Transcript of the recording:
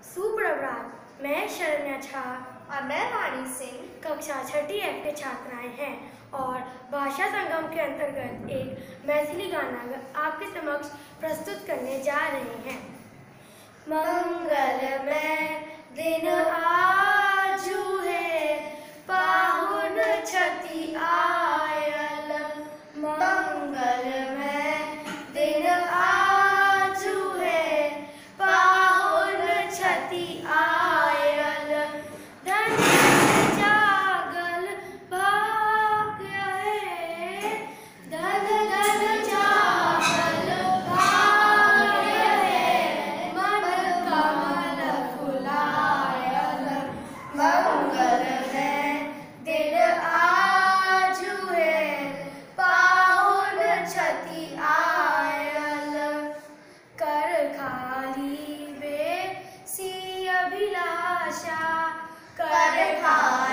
सुप्रभात। मैं शरण्या झा और मैं वाणी सिंह कक्षा 6ठी F के छात्राएं हैं और भाषा संगम के अंतर्गत एक मैथिली गाना आपके समक्ष प्रस्तुत करने जा रहे हैं। मंगलमय दिन आजू है, पाहुन छठी आयल। मंगलमय दिन आजू है, पाहुन छठी आयल। धन जागल भाग्य है, धन धन जागल भाग्य है, मन कमल फुलायल। मंगलमय दिन आजू है, पाहुन छठी आयल। कर खाली बेसी अभिलाषा, कर खाली